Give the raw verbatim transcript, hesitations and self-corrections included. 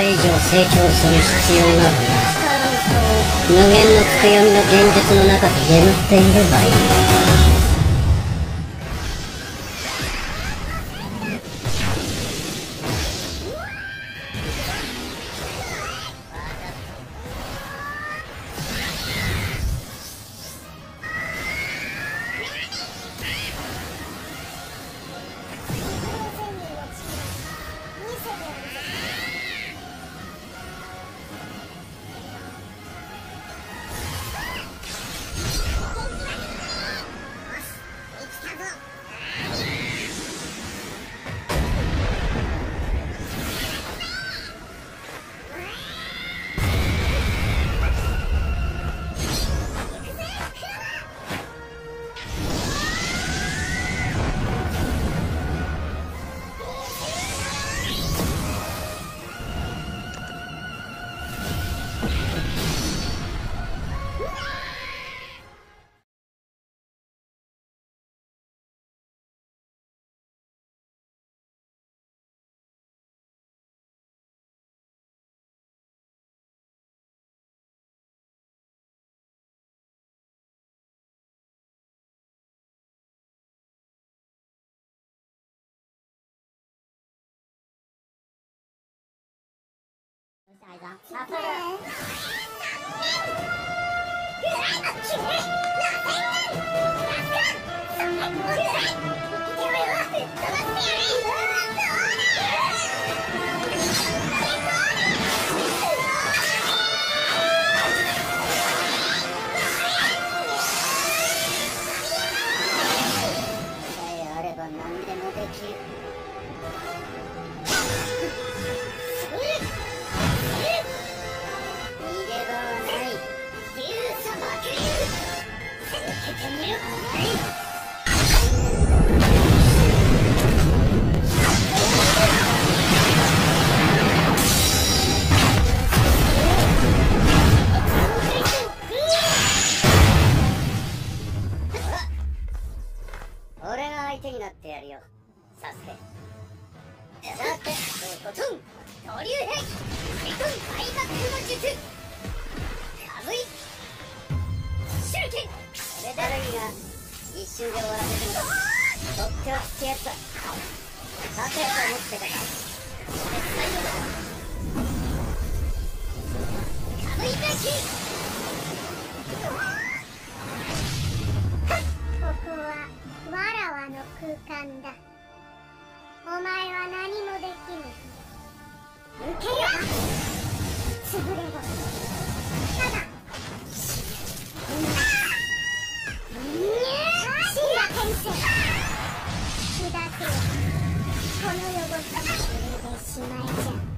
れ以上成長する必要などない。無限のつくよみの現実の中で眠っていればいい。 俺が相手になってやるよ、サスケ。さて、とことん闘竜兵水遁開幕の術、かぶい手裏剣。これだるいが一瞬で終わらせてもとっておきってやつだ。さてと思ってからこれ最後だ。かぶい返し。 ここはわらわの空間だ。お前は何もできぬ。受けよ。潰れろ。ただ死んだ天性。下せよ。この汚さこれでしまいじゃ。